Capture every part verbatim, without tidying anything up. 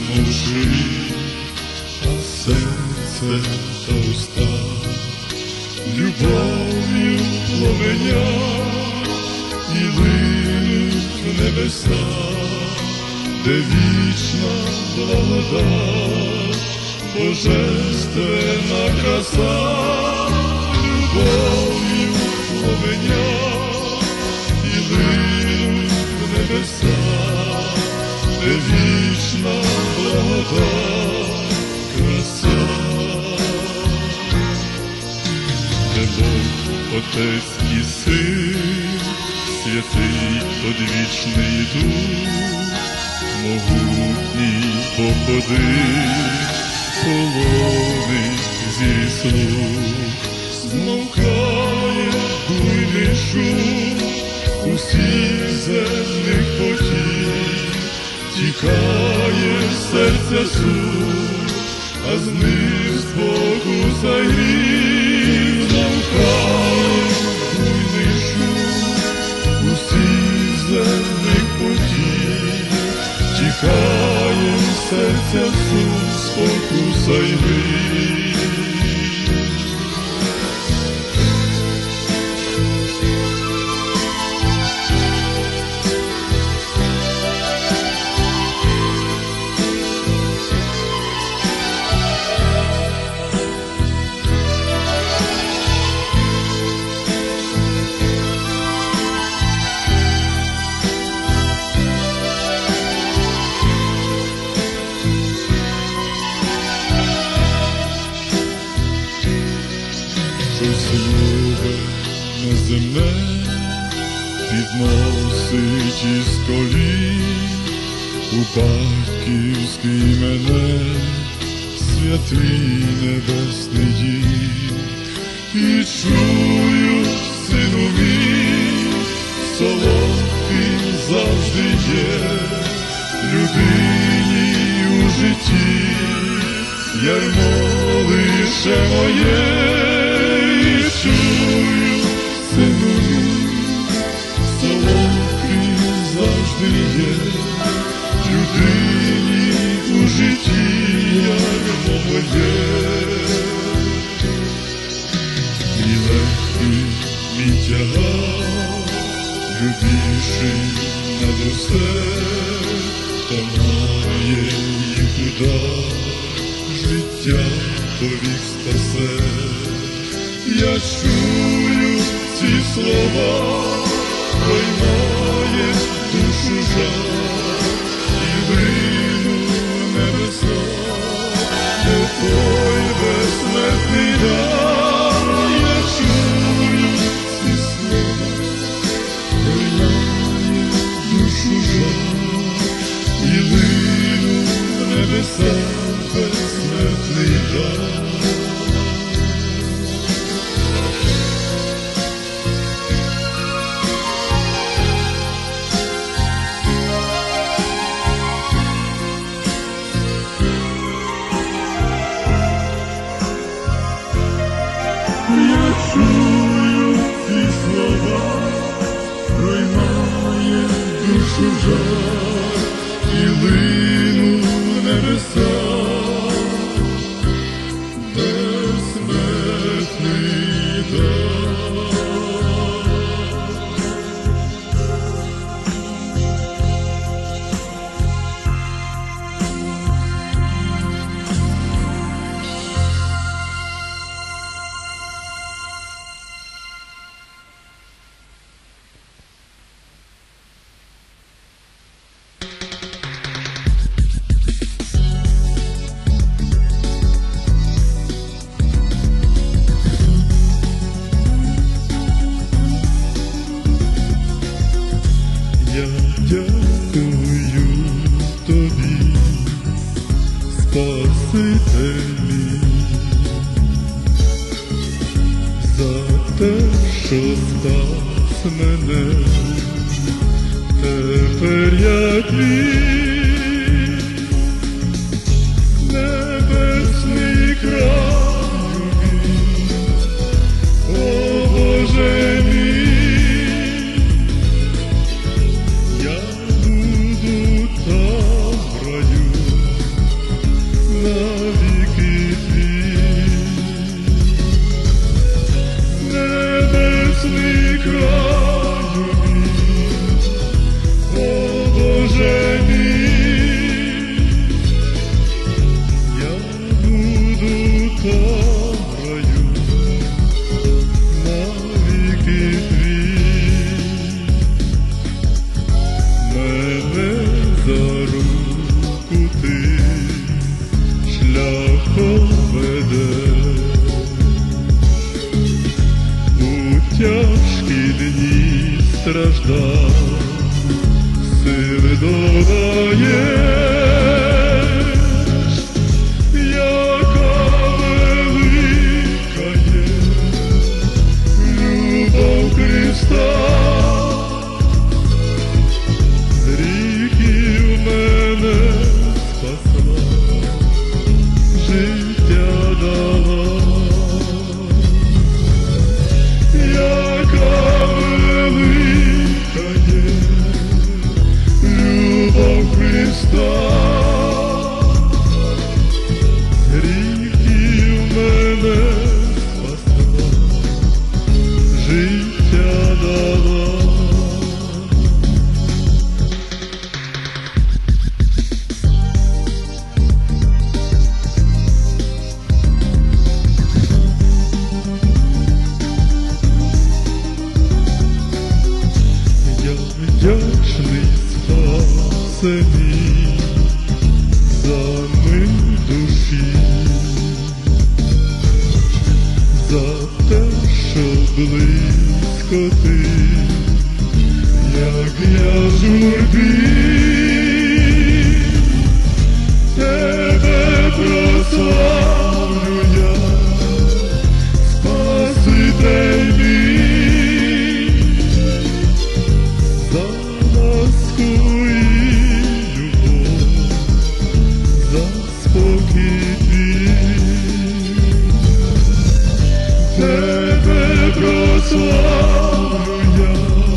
мовчи, а серце та уста любов'ю пламеня і линуть в небеса, де вічна благодать, божественна краса, любов'ю пламеня і линуть в небеса, де вічна благодать, краса. Де Бог, Отець і Син, святий одвічний Дух, могутній походить, полонить зі слух, змовкає буйний шум усіх земних потів, тікає серця суд, а з ним спокуса й гріх, змовкає буйний шум усіх земних потів, тікає серця суд, спокуса й гріх. Неземне підносить із колін у батьківський мене святий небесний дім, і чую, сину мій, солодким завжди є людині у житті, ярмо лише моє, і чую, сину мій, солодким завжди є людині у житті, ярмо моє. І легкий мій тягар, любіший над усе, та має їх удар, життя повік спасе. Я чую ці слова, проймає душу жар, і вину в небеса, де той безсмертний дар. Я чую ці слова, проймає душу жар, і вину в небеса, безсмертний дар. Я чую ці слова, проймає душу жар, і лину в небеса, безсмертний дар. Я дякую тобі, Спасителі, за те, що спас мене. Тепер я твій, небесний краю мій, о Боже мій. Я буду там в раю, страждав, сили додаєш, яка велика є любов Христа. З гріхів мене спасла, життя дала. Яка велика є любов Христа, гріхів мене спасла, життя дала. Вдячний Спасеній за мир душі, за те, що близько ти, як я в журбі, тебе прославлю я, Спаситель мій. За ласку і любов, за спокій твій, тебе прославлю я,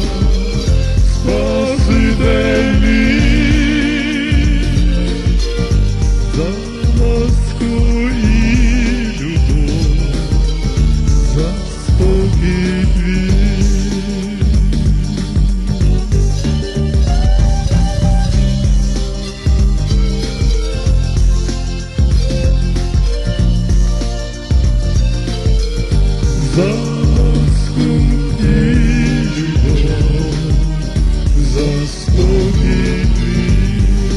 Спаситель мій. За ласку і любов, за спокій твій. За ласку і любов, за спокій твій.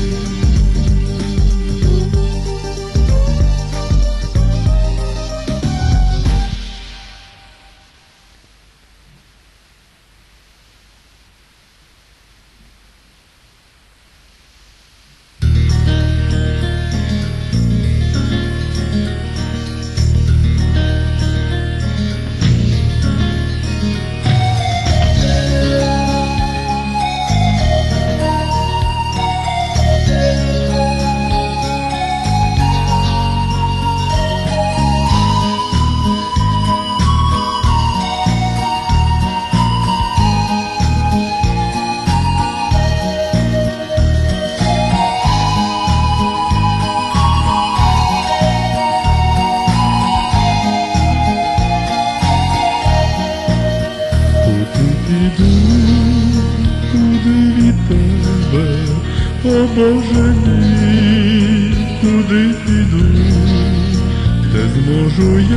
О Боже мій, куди піду, де зможу я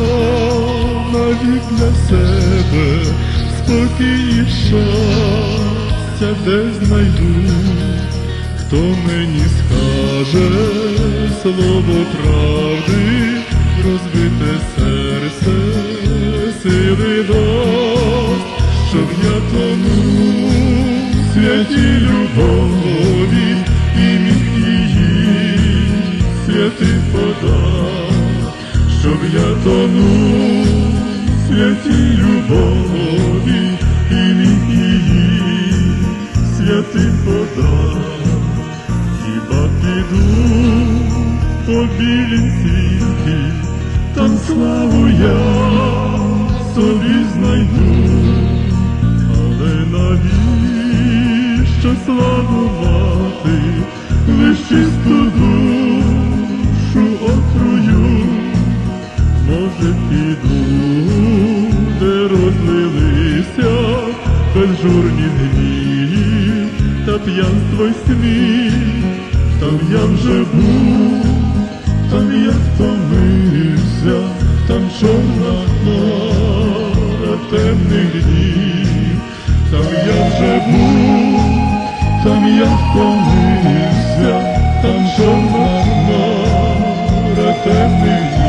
навік для себе спокій і щастя, де знайду, хто мені скаже слово правди, розбите серце, сили дасть, щоб я тонув в святій любові і міг її святий подав, щоб я тонув в святій любові і міг її святий подав. Хіба піду по білім світі, там славу я собі знайду, але навіщо славу мати, лиш чисту душу отрую? Може піду, де розлилися безжурні дні та п'янство й сміх, там я вже був, там я втомився, там чорна хмара темних днів, там я вже був, там я втомився, там чорна хмара темних днів.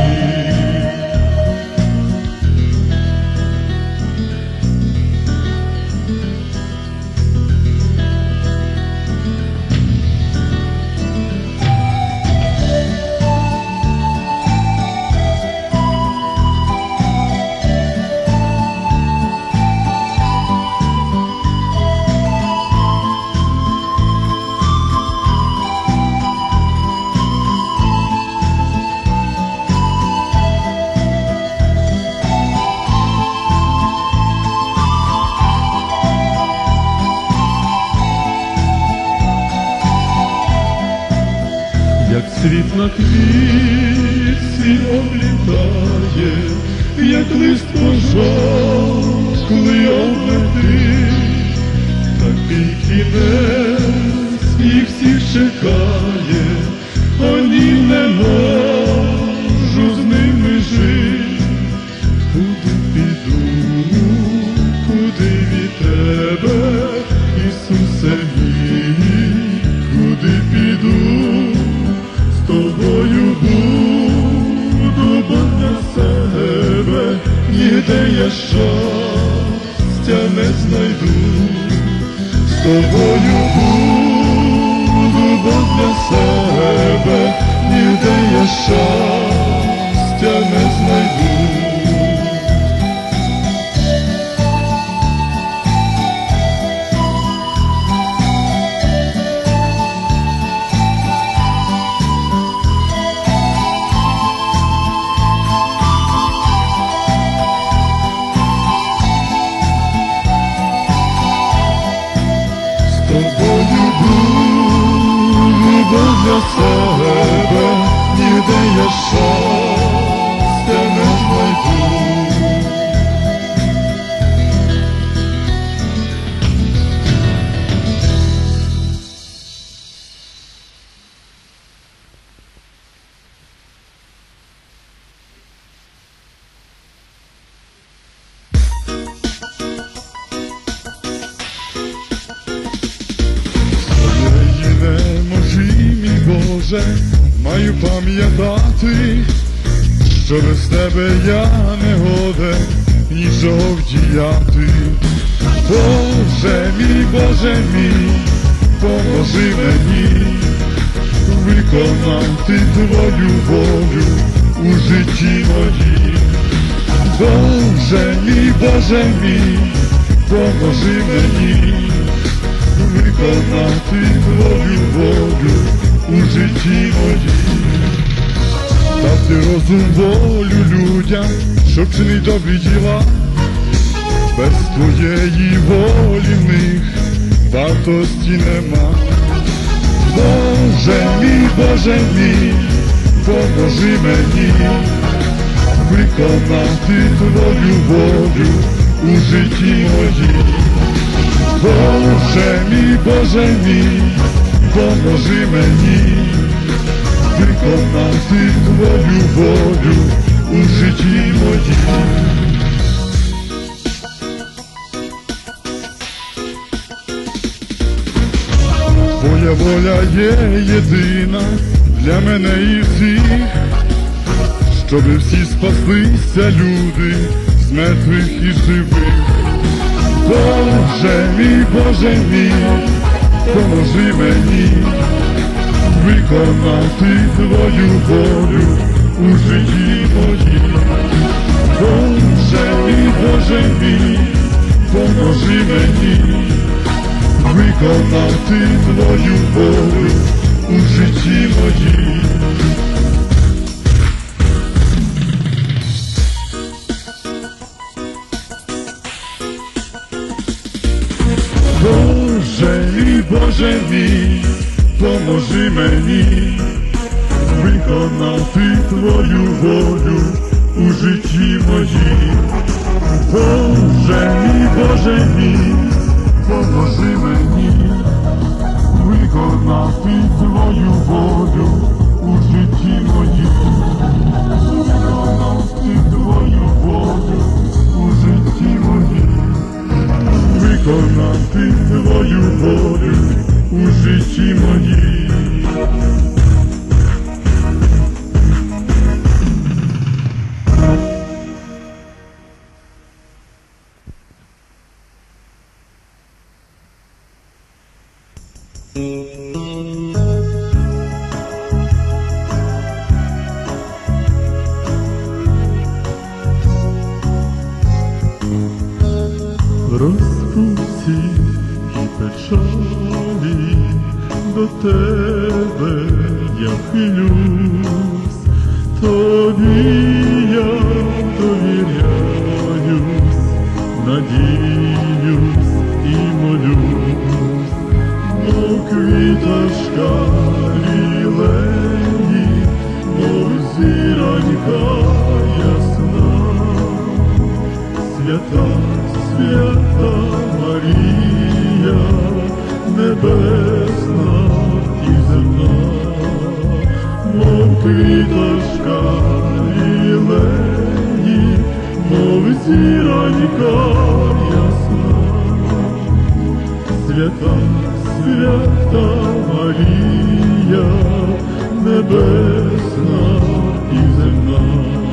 цвіт на квітці облітає, як лист пожовклий облетить, такий кінець їх всіх чекає, ані не можу з ними жити. Куди піду, куди від тебе, Ісусе мій, куди піду, з тобою буду, бо для себе ніде я щастя не знайду. З тобою буду, бо для себе ніде я щастя не знайду. Для себе ніде я щастя не знайду. Боже, маю пам'ятати, що без тебе я не годен нічого вдіяти. Боже мій, Боже мій, поможи мені виконати Твою волю у житті моїм. Боже мій, Боже мій, поможи мені виконати Твою волю у житті моїм. Дати розум, волю людям, щоб чинить добрі діла. Без Твоєї волі в них вартості нема. Боже мій, Боже мій, поможи мені виконати Твою волю у житті моїм. Боже мій, Боже мій, поможи мені виконати Твою волю у житті моїм. Твоя воля є єдина для мене і всіх, щоби всі спаслися люди з мертвих і живих. Боже мій, Боже мій, поможи мені виконати Твою волю у житті моїм. Боже мій, Боже мій, поможи мені виконати Твою волю у житті моїм. Боже мій, Боже мій, поможи мені виконати Твою волю у житті моїм. Боже мій, Боже мій, поможи мені виконати Твою волю у житті моїм. Виконати Твою волю у житті моїм. Виконати Твою волю у житті моїм. Розпусті і печалі до Тебе я хилюсь, Тобі я довіряюсь, надіюсь і молюсь, мов квіточка лілеї свята, свята Марія, небесна і земна, мов квіточка лілеї, мов зіронька ясна. Свята, свята Марія, небесна і земна,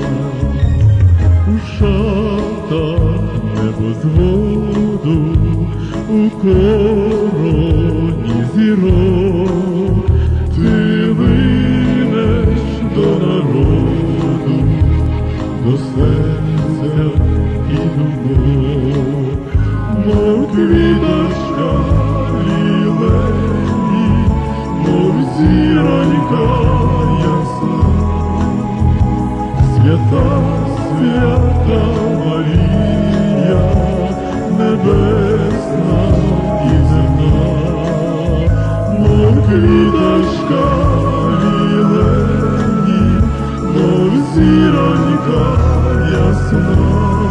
у шатах небозводу, у короні зірок, ти линеш до народу, до серця і думок, мов квіточка лілеї, мов зіронька ясна. Свята, свята Марія, небесна і земна, мов квіточка лілеї, мов зіронька ясна.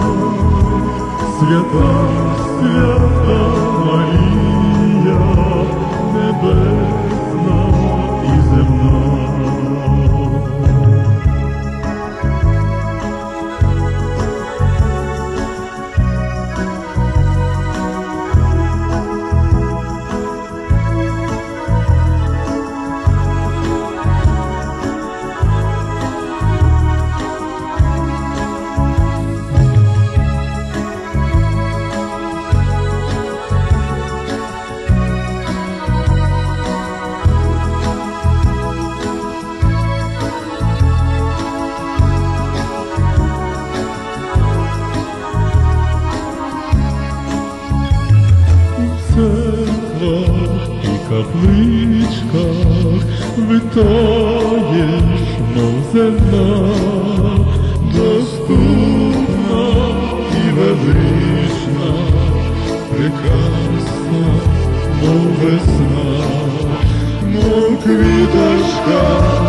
Свята, свята Марія, небесна і земна. І капличках витаєш, мов земна, доступна і велична, прекрасна, мов весна, мов квіточка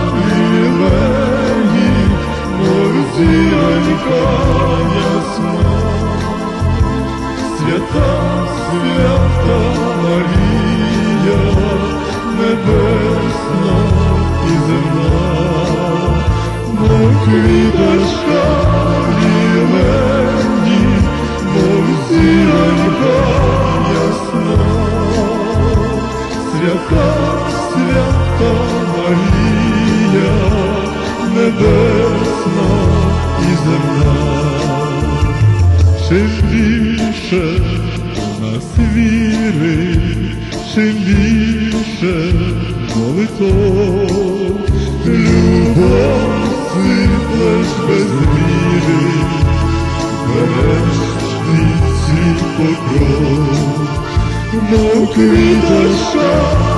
лілеї, мов зіронька ясна. Свята, свята Марія, небесна і земна, мов квіточка лілеї, мов зіронька ясна. Свята, свята Марія, небесна і земна. Чим більше нас віри, чим більше молитов, любов сиплеш без міри, береш від світ покров, мов квіточка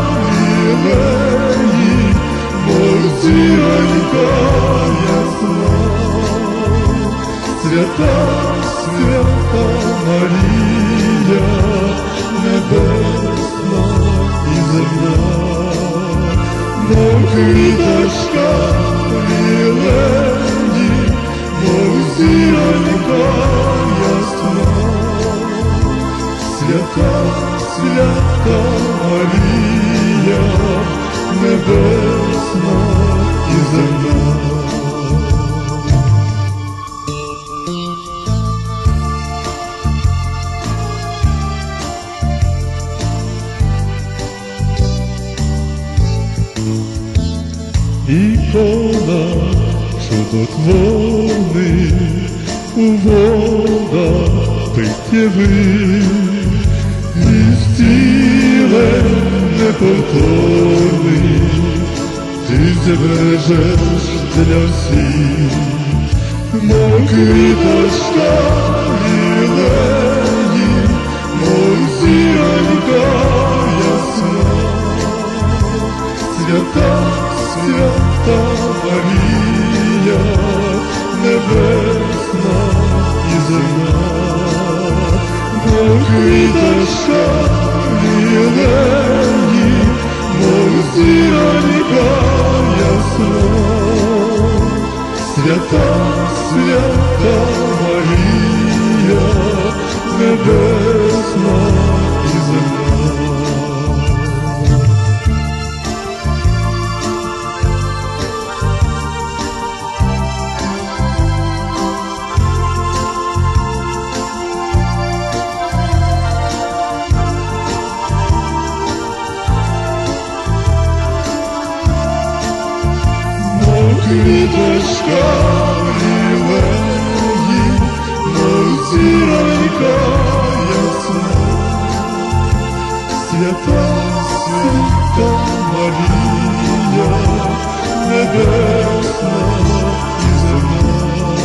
лілеї, мов зіронька ясна. Свята, свята Марія, небесна і земна, мов квіточка лілеї, мов зіронька ясна. Свята, свята Марія, небесна і земна. Ікона чудотворний, у водах питєвих, із тілем неповторний, ти збережеш для всіх, мов квіточка лілеї, мов зіронька ясна. Свята, свята Марія, небесна і земна, мов квіточка лілеї, мов зіронька ясна. Свята, свята Марія, небесна і земна. Квіточка лілеї, мов зіронька ясна, свята, свята Марія, небесна і земна.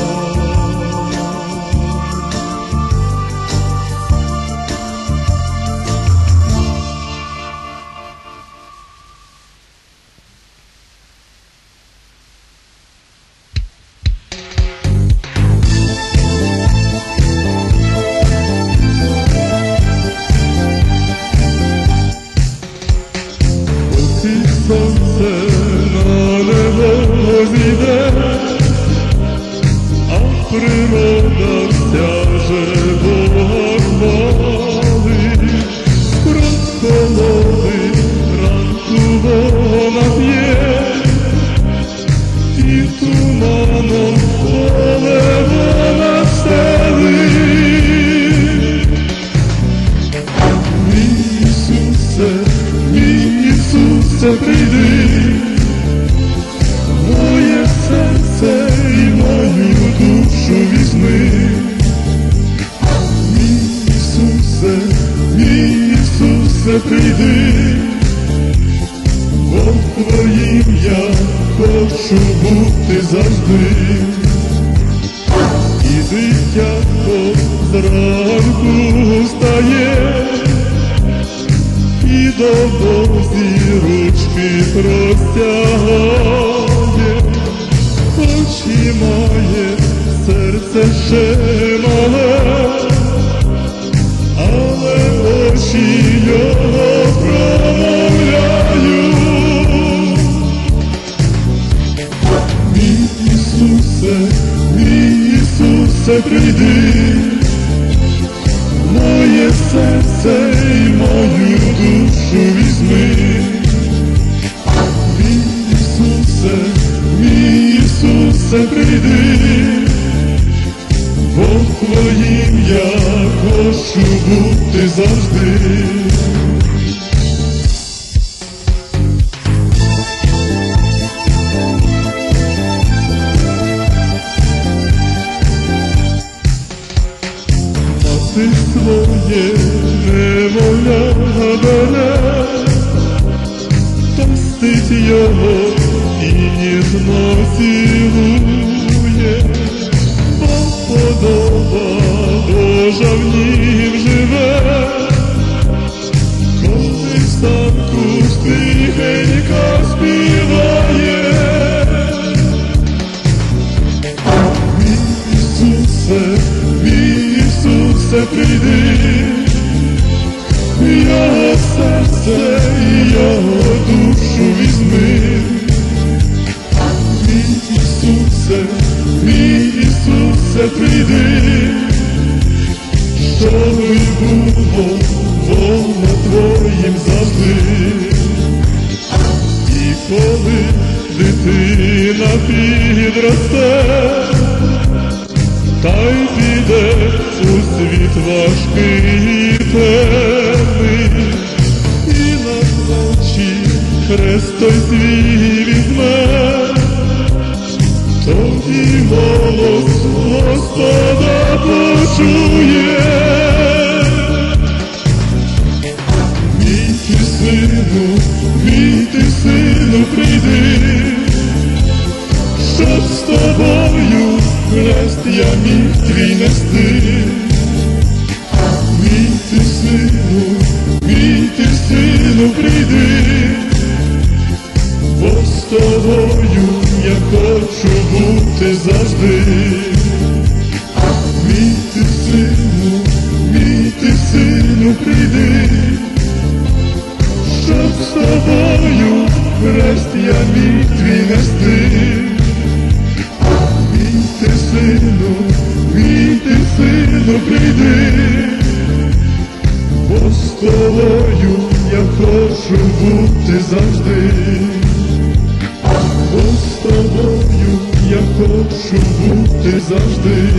Сонце на небо зійде, а природа вся живо хвалить. Прохолоди ранку вона п'є, і туманом поле вона стелить. Мій Ісусе, мій Ісусе, прийди, моє серце і мою душу візьми. Мій Ісусе, мій Ісусе, прийди, бо Твоїм я хочу бути завжди. І дитятко зранку встає, і до Бозі ручки простягає, хоч і має серце ще мале, але очі його промовляють. Мій Ісусе, мій Ісусе, прийди, моє серце і мою душу візьми. Мій Ісусе, мій Ісусе, прийди, бо Твоїм я хочу бути завжди. Ти своє немовля бере, тостить його і ніжно цілує, бо подоба Божа в нім живе, коли в санку тихенько співає. Мій Ісусе, мій Ісусе, прийди, його серце і його душу візьми. Мій Ісусе, мій Ісусе, прийди, щоб і було воля Твоїм завжди. І коли дитина підросте, та й піде у світ важкий і темний, і на плечі хрест той свій візьме, тоді голос Господа почує. Мій ти сину, мій ти сину, прийди, щоб з тобою хрест я міг твій нести. Мій ти сину, мій ти сину, прийди, бо з тобою я хочу бути завжди. Мій ти сину, мій ти сину, прийди, щоб з тобою хрест я міг твій нести. Мій ти сину, мій ти сину, прийди, з тобою я хочу бути завжди.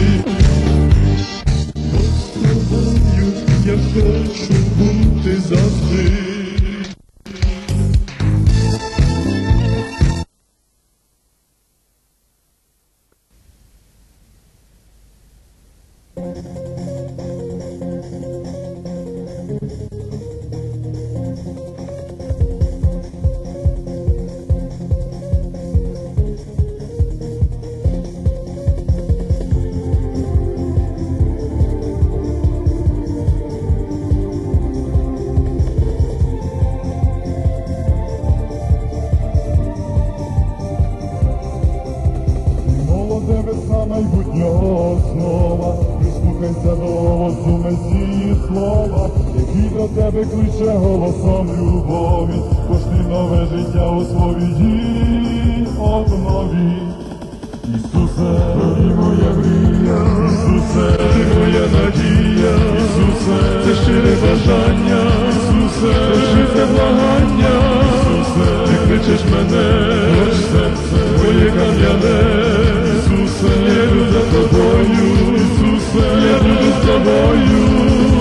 Бо з тобою я хочу бути завжди. Майбутнього слова, прислухайся до голосу Месії слова, який до тебе кличе голосом любові, пошли нове життя у сповіді обнові. Ісусе, ти моя мрія, Ісусе, ти моя надія, Ісусе, це щире бажання, Ісусе, це благання, Ісусе, ти кличеш мене, хоч серце моє кам'яне. Я йду за тобою, Ісусе, я буду з тобою.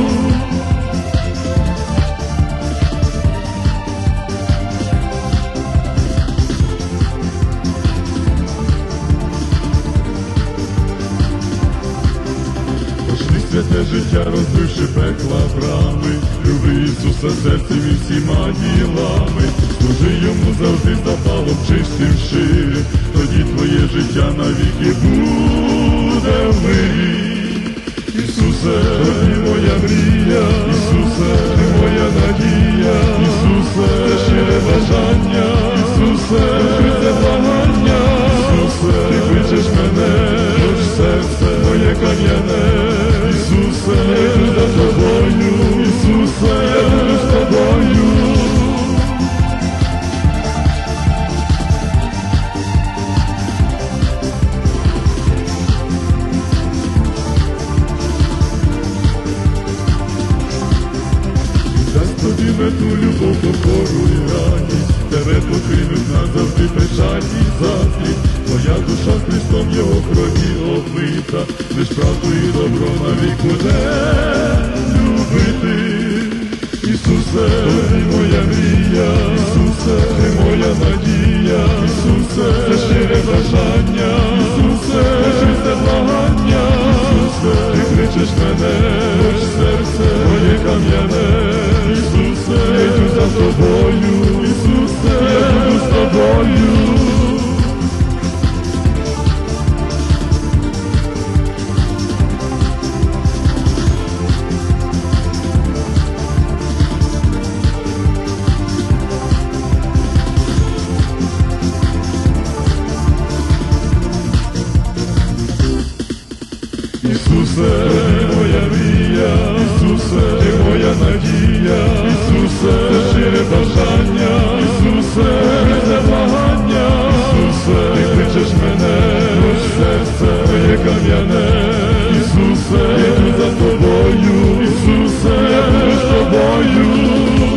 Пошли святе життя, розбивши пекла брами, люби Ісуса серцем і всіма ділами, служи йому завжди запалом чистим ширим, тоді твоє життя навіки буде в мирі. Ісусе, ти моя мрія, Ісусе, ти моя надія, Ісусе, це щире бажання, Ісусе, це благання, Ісусе, ти кличеш мене, хоч серце моє кам'яне, Ісусе, я йду за тобою, Ісусе, я буду з тобою. Тобі мету, любов, покору і радість, тебе покинуть назавжди печать і заздрість. Твоя душа з Христом його крові обмита, лиш правду і добро навік буде любити. Ісусе, ти моя мрія, Ісусе, ти моя надія, Ісусе, це щире бажання, Ісусе, це благання, Ісусе, ти кличеш мене, хоч серце моє кам'яне. Ісусе, я йду за тобою, Ісусе, я буду з тобою. Ісусе, ти моя мрія, Ісусе, ти моя надія, Ісусе, це щире бажання, Ісусе, це благання, Ісусе, ти кличеш мене, хоч серце моє кам'яне, Ісусе, я йду за тобою, Ісусе, я буду з тобою.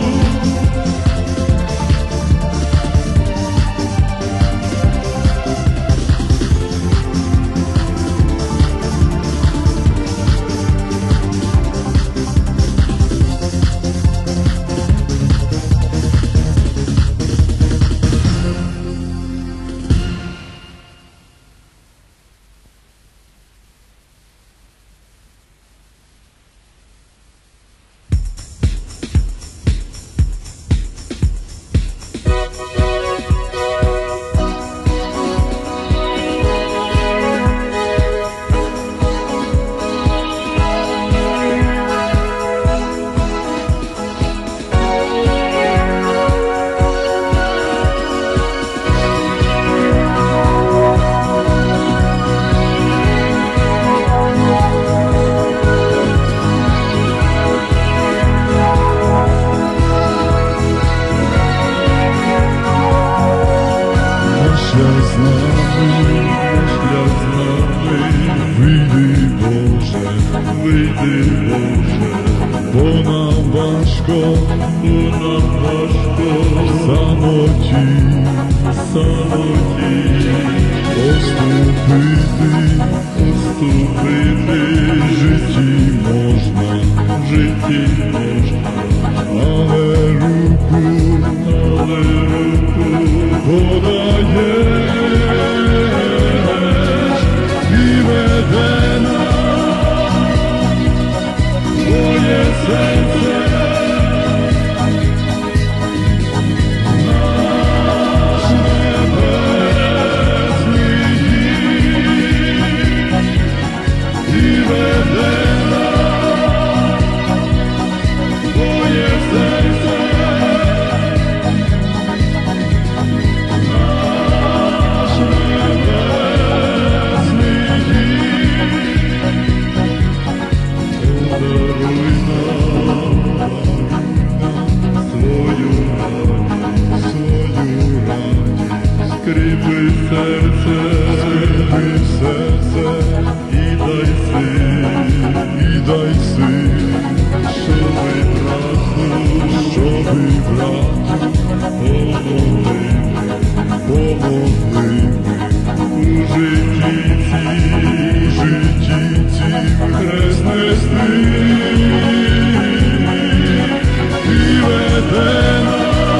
вийди, Боже, бо нам важко, бо нам важко в самоті. самоті, поступити, поступити, в житті можна, в житті можна, але руку, але руку подаєш і веде нас твоє серце. Скріпи серце, скріпи серце, і дай сил, і дай сил, щоби брату, щоби брату, помогли, помогли у житті цім, у житті цім хрест нести і веде нас.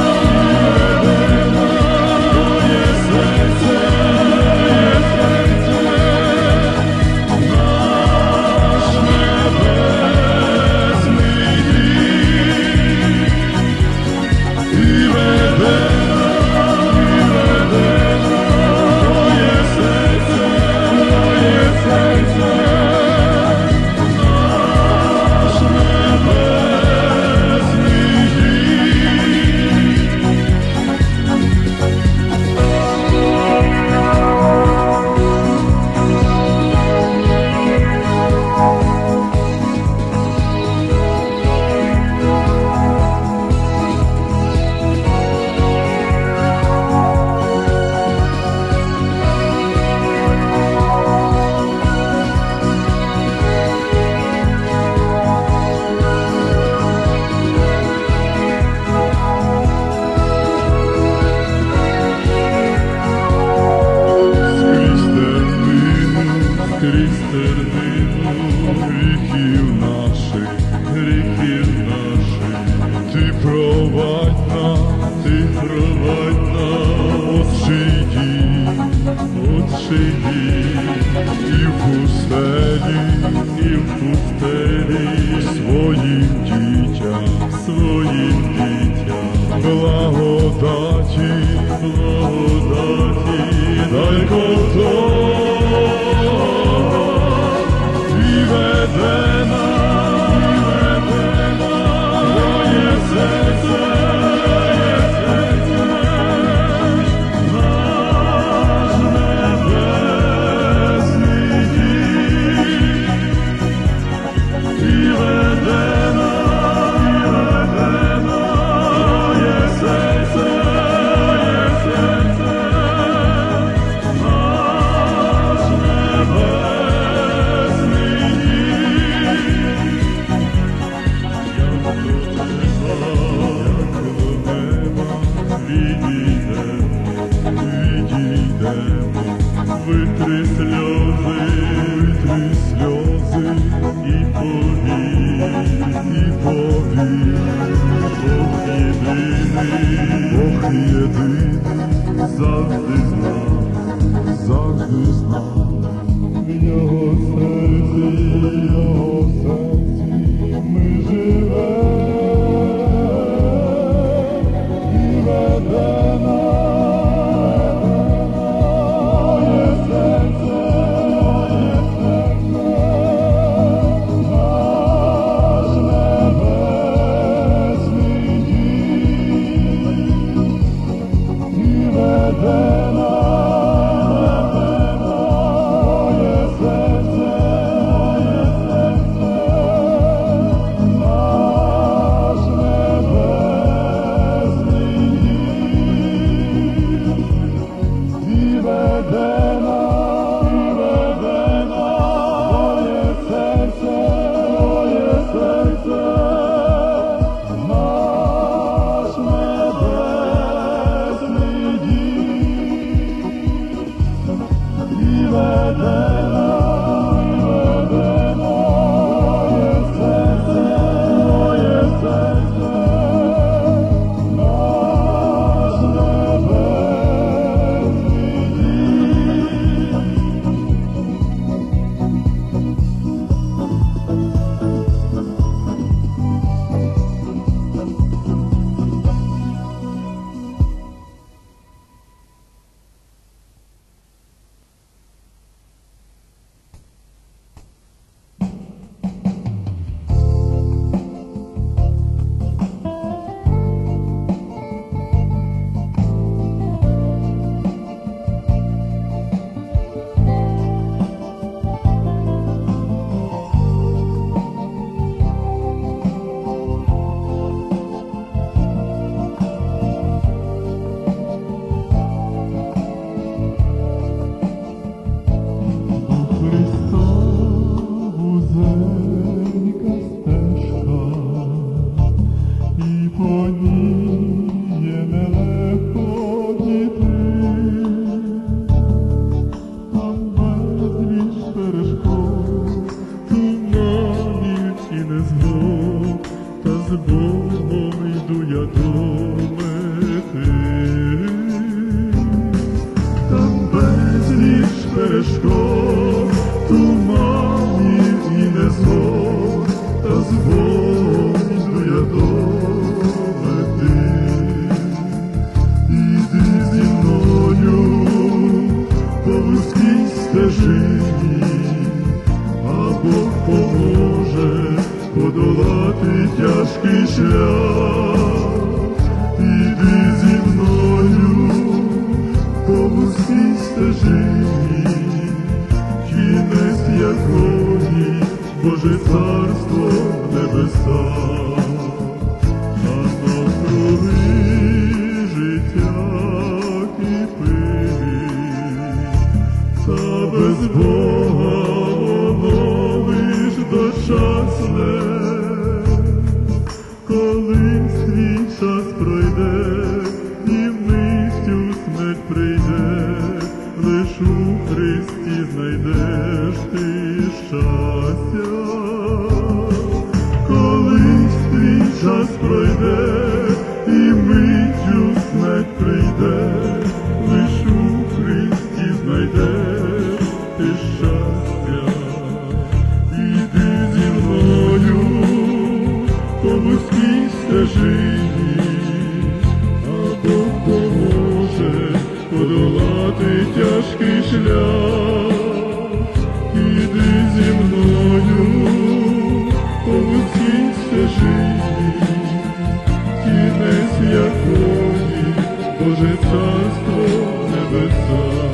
Крізь тернину гріхів наших, гріхів наших, ти провадь нас, ти провадь нас, Отче дій, Отче дій, і в пустелі, і в пустелі, своїм дітям, своїм дітям, благодаті, благодаті, дай ковток. Веде нас, веде нас, твоє серце, твоє серце, наш небесний дім. І веде нас, і веде нас, твоє серце, твоє серце, наш витри сльози, витри сльози, і повір, і повір, Бог єдиний, Бог єдиний, завжди з нами, завжди з нами, в його серці, в його серці ми живемо, і веде нас. Веде нас, веде нас. і веде нас, і веде моє серце, моє серце, наш небесний дім. Перешкод, туманів і незгод, та з Богом йду я до мети. Іди зі мною по вузькій стежині, а Бог поможе подолати тяжкий шлях. Іди зі мною по вузькій стежині, кінець якої Боже царство в небесах, а навкруги життя кипить, та без Бога воно лиш дочасне. Колись твій час пройде, і миттю смерть прийде, лиш у Христі знайдеш ти щастя. Колись твій час пройде, і миттю смерть прийде, лиш у Христі знайдеш ти щастя. Іди зі мною по вузькій стежині, а Бог поможе подолати тяжкий шлях. Іди зі мною по вузькій стежині, кінець якої Боже царство в небесах.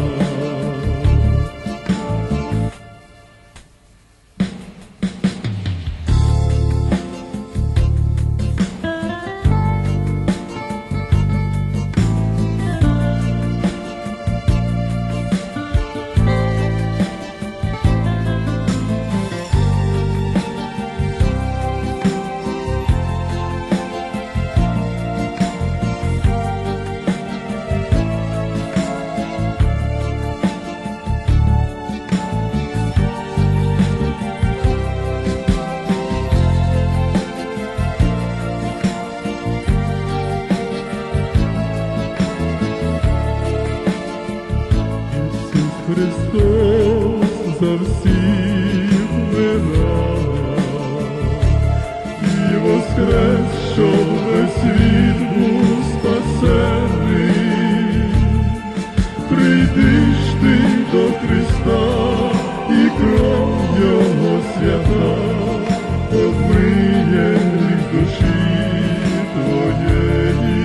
Христос за всіх вмирав, і воскрес, щоб весь світ був спасений. Прийди ж ти до Христа, і кров Його свята обмиє гріх душі твоєї.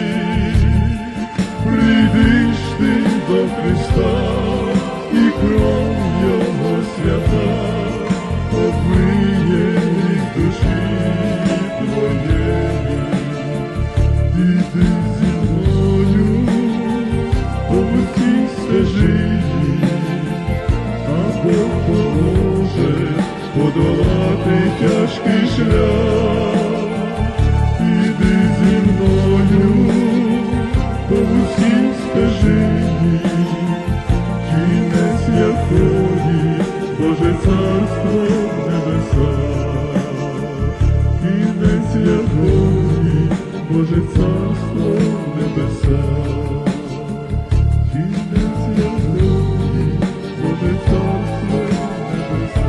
Прийди ж ти до Христа, і кров Його свята обмиє гріх душі твоєї. Іди зі мною по вузькій стежині, а Бог поможе подолати тяжкий шлях. Іди зі мною по вузькій стежині, кінець Боже царство небеса, кінець якої, Боже царство небеса, кінець якої, Боже царство небеса.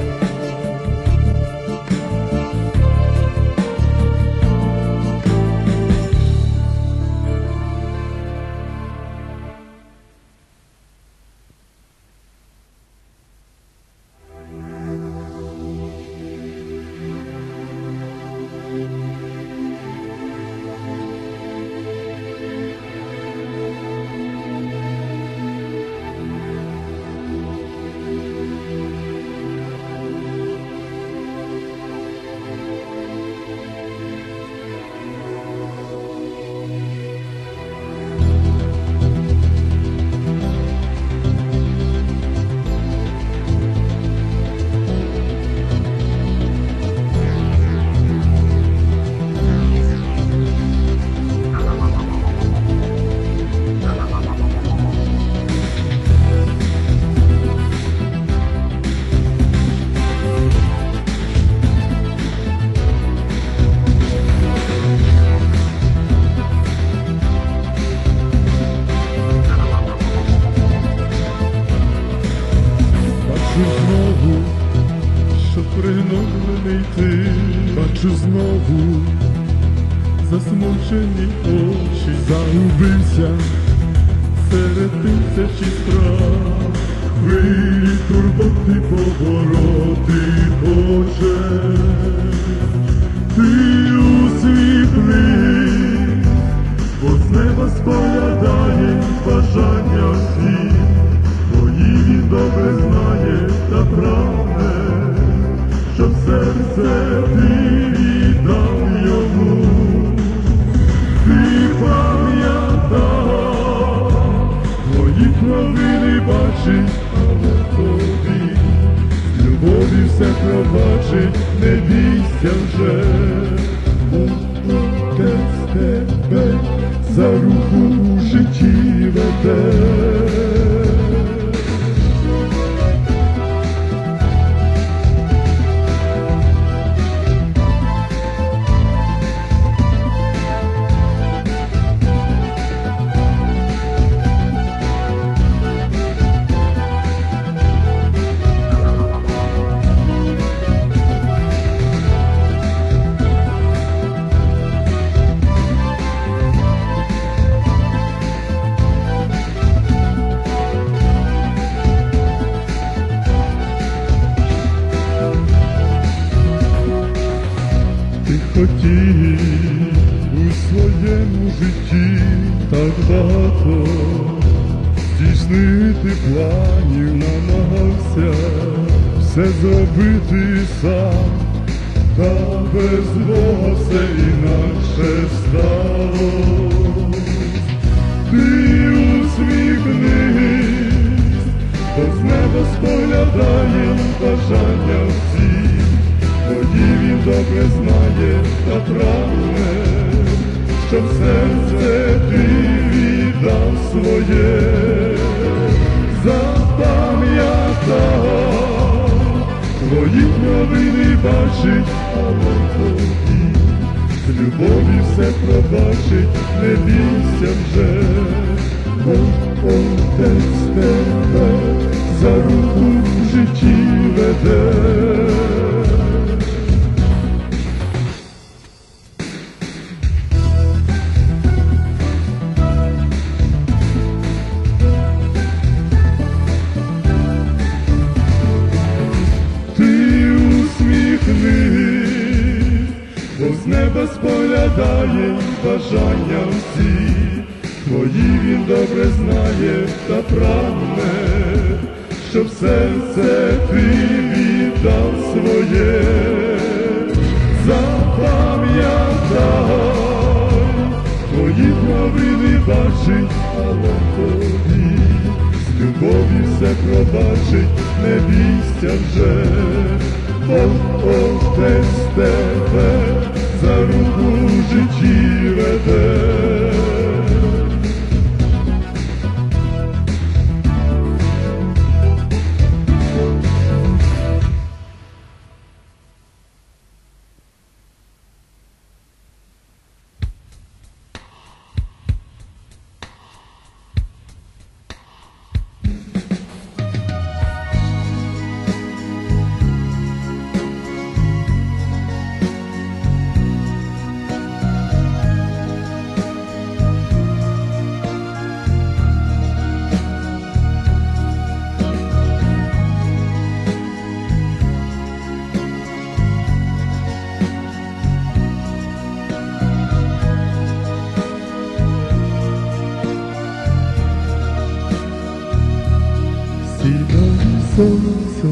Бачу знову засмучені очі, загубився серед тисячі справ, хвилі турботи, повороти, Боже, Ти усвітли, бо з неба споглядає бажання всі, Твої Він добре знає та прагне, щоб серце ти віддав йому. Ти пам'ятав, твої провини бачить, але тобі з любові все пробачить, не бійся вже. Отець тебе за руку у житті веде. Хотів у своєму житті так багато здійснити планів, намагався все зробити сам, та без Бога все інакше стало. Ти усміхнись, бо з неба споглядає бажання всі, Тоді Він добре знає та прагне, щоб серце ти віддав своє. Запам'ятай, твої провини бачить, але тобі з любові все пробачить, не бійся вже. Бо Отець тебе за руку в житті веде. Бо з неба споглядає бажання всі, твої Він добре знає та прагне, щоб серце ти віддав своє. Запам'ятай, твої провини бачить, але тобі з любові все пробачить, не бійся вже. Бо Отець тебе за руку в житті веде. сонце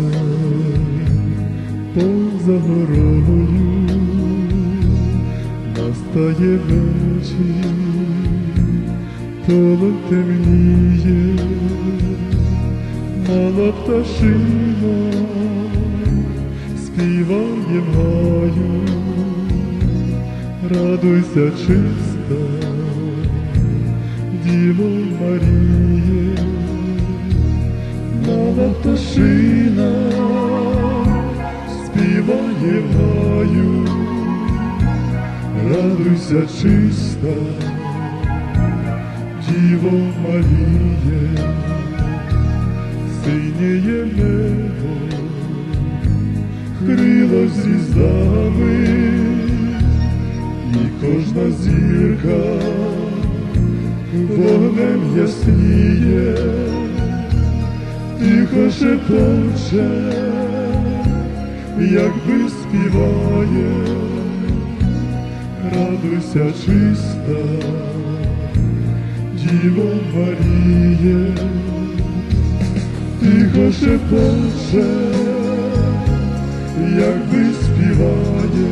поза горою, настає вечір, поле темніє, мала пташина співає в гаю, радуйся, чиста Діво Маріє. Мала пташина співає в гаю, радуйся, чиста Діво Маріє. Синєє небо крило звіздами, і кожна зірка вогнем ясніє, тихо шепоче, якби співає, радуйся, чиста Діво Маріє. Тихо шепоче, якби співає,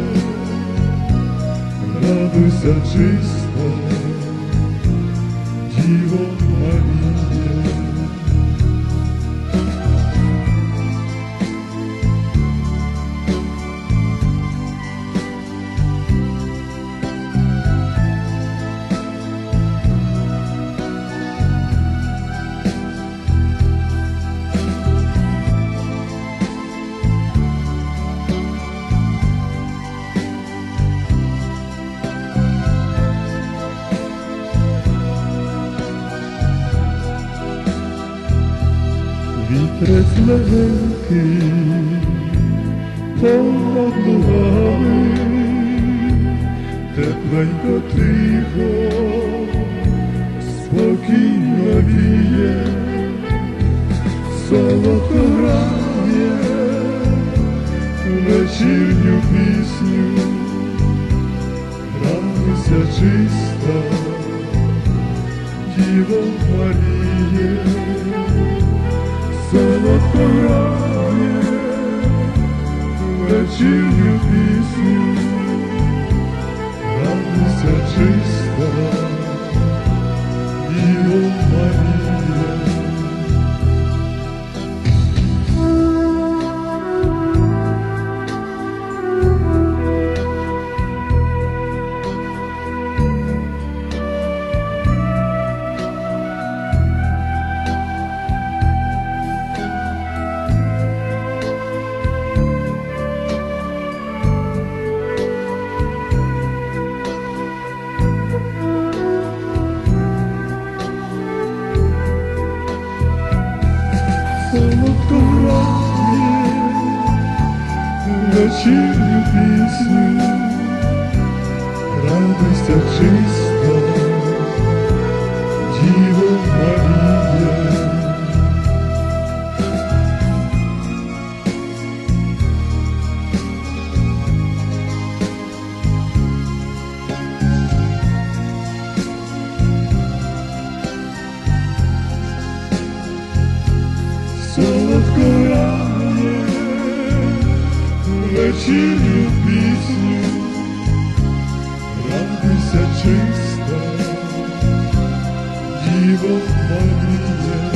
радуйся, чиста Діво Маріє. Вітрець легенький понад лугами, тепленько, тихо, спокійно віє, солодко грає вечірню пісню, радуйся, чиста Діво Маріє. Солодко грає вечірню пісню, радуйся, чиста Діво Маріє. Солодко грає вечірню пісню, радуйся, чиста Діво Маріє. Солодко грає вечірню пісню, радуйся, чиста Діво Маріє.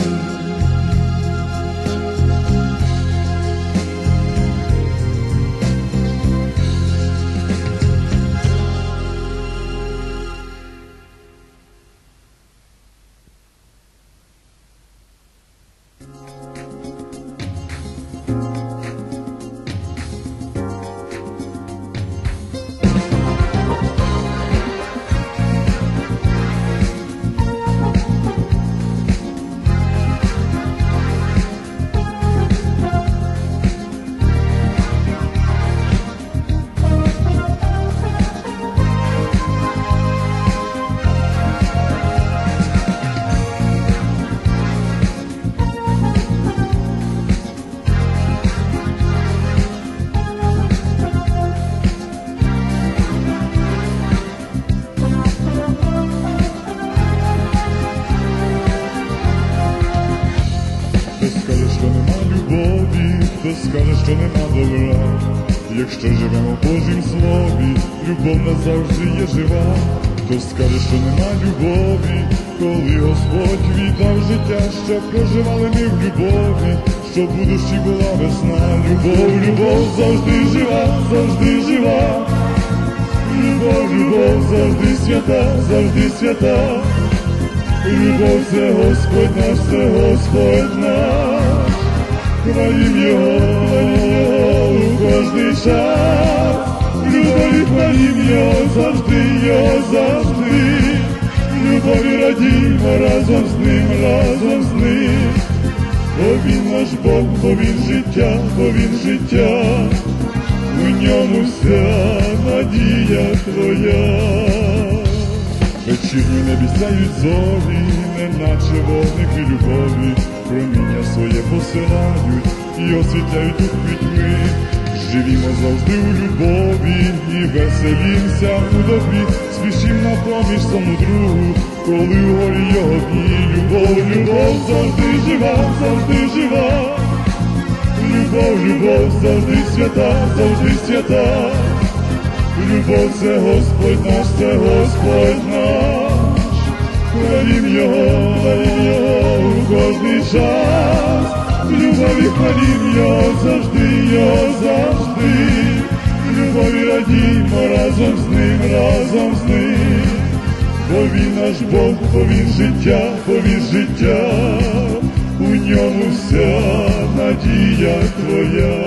хто скаже, що нема добра. Якщо живемо в Божім слові, любов назавжди є жива. Хто скаже, що нема любові, коли Господь віддав життя, щоб проживали ми в любові, щоб у душі була весна. Любов, любов завжди жива, завжди жива. Любов, любов завжди свята, завжди свята. Любов це Господь наш, це Господь наш. Хвалім Його, хвалім Його у кожний час. Любові хвалім Його завжди, Його завжди. Любові радімо разом з Ним, разом з Ним. Бо Він наш Бог, бо Він життя, бо Він життя. У ньому вся надія твоя. Вечірні небі сяють зорі, неначе вогники любові, проміння своє посилають і освітляють у пітьми. Живімо завжди у любові і веселімся у добрі, спішім на поміж саму другу, коли у горі його дні. Любов, любов завжди жива, завжди жива. Любов, любов завжди свята, завжди свята. Любов це Господь наш, це Господь наш. Хвалім Його, хвалім Його у кожний час. Любові хвалім Його завжди, Його завжди. Любові радімо разом з Ним, разом з Ним. Бо Він наш Бог, бо Він життя, бо Він життя. У ньому вся надія твоя.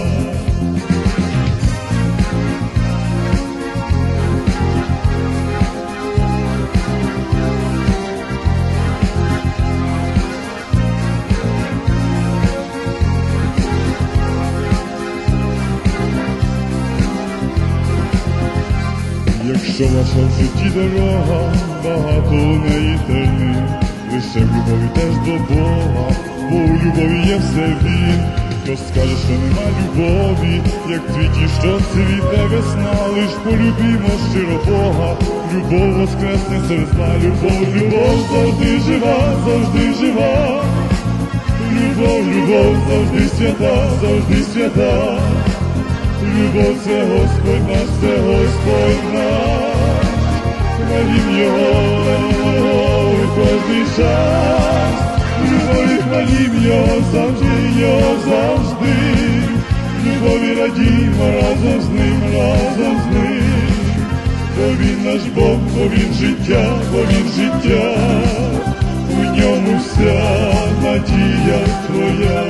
Якщо ваша в житті дорога, багато у неї терни, лише в любові теж до Бога, бо у любові є все Він. Хто скаже, що нема любові, як цвіті, що цвіте весна, лиш полюбімо щиро Бога, любов воскресне серед зла. Любов, любов завжди жива, завжди жива. Любов, любов завжди свята, завжди свята. Любов це Господь наш, це Господь наш. Хвалім Його, хвалім Його у кожний час. Любові хвалім Його завжди, Його завжди. Любові радімо разом з Ним, разом з Ним. Бо Він наш Бог, бо Він життя, бо Він життя. У ньому вся надія твоя.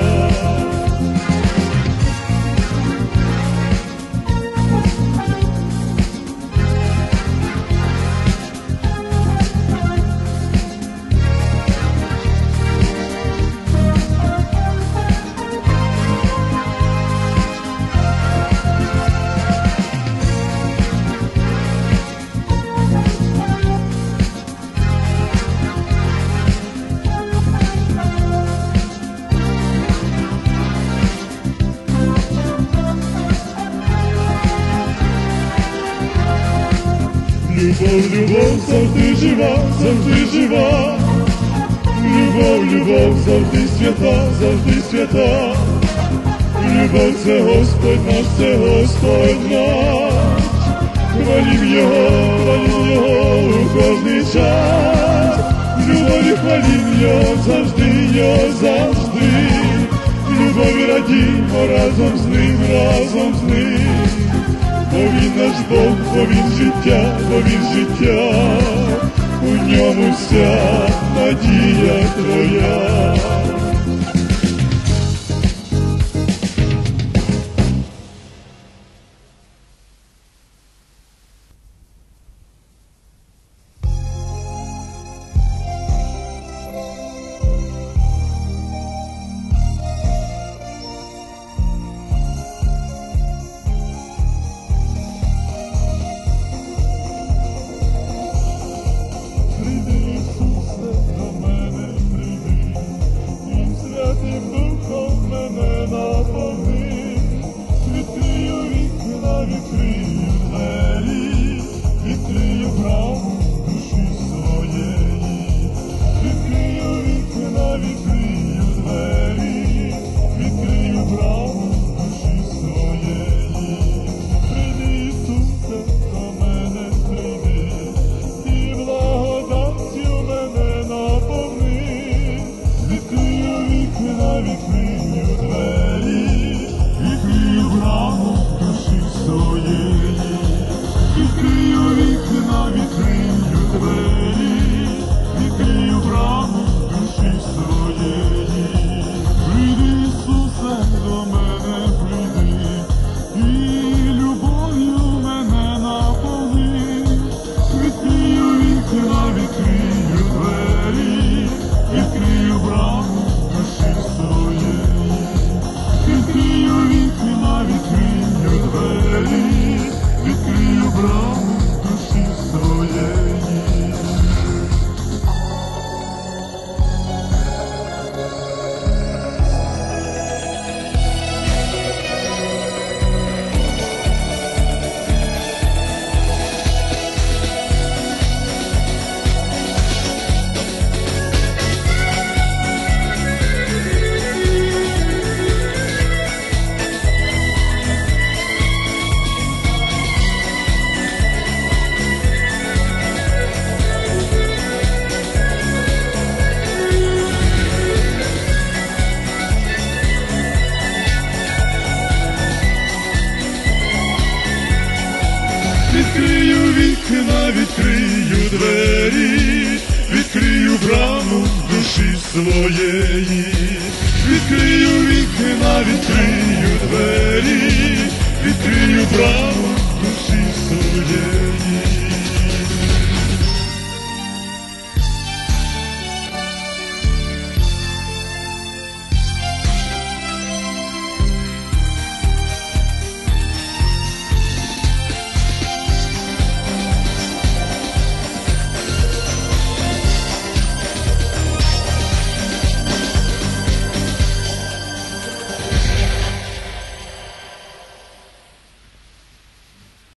Любов, любов завжди жива, завжди жива. Любов, любов завжди свята, завжди свята. Любов це Господь наш, це Господь наш. Хвалім Його, хвалім Його у кожний час. Любові хвалім Його завжди, Його завжди. Любові радімо разом з Ним, разом з Ним. Бо Він наш Бог, бо Він життя, бо Він життя. У ньому вся надія твоя. вікна, відкрию двері, відкрию браму душі своєї, відкрию вікна, відкрию двері, відкрию браму душі своєї.